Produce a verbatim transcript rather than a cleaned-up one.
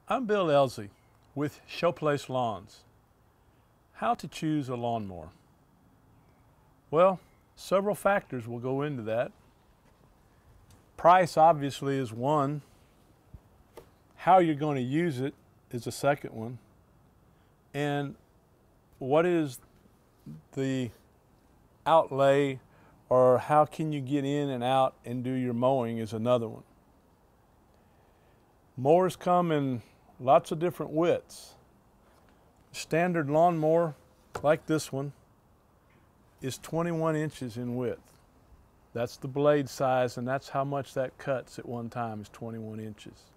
I'm Bill Elzey with Showplace Lawns. How to choose a lawnmower? Well, several factors will go into that. Price obviously is one. How you're going to use it is a second one. And what is the outlay, or how can you get in and out and do your mowing is another one. Mowers come in lots of different widths. Standard lawnmower, like this one, is twenty-one inches in width. That's the blade size, and that's how much that cuts at one time, is twenty-one inches.